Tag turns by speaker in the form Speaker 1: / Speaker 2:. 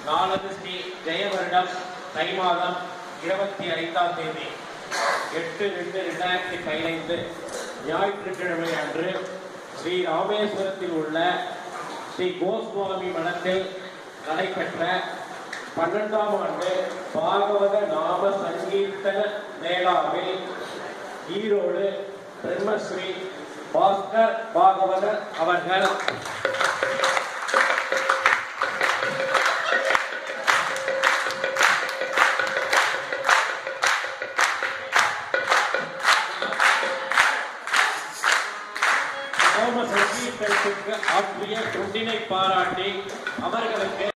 Speaker 1: நாளது ஸ்ரீ ஜெயவருடம் தை மாதம் 25ஆம் தேதி 8/2/2015 ஞாயிற்றுக்கிழமை அன்று ஸ்ரீ ராமேஸ்வரத்தில் உள்ள ஸ்ரீ கோஸ்வாமி மடத்தில் நடைபெற்ற 12ஆம் ஆண்டு பாகவத நாம சங்கீர்த்தன மேளாவில் ஈரோடு பிரம்மஸ்ரீ பாஸ்கர் பாகவதர் அவர்கள் நாம சங்கீர்த்தனத்திற்கு ஆற்றிய தொண்டினை பாராட்டி அவர்களுக்கு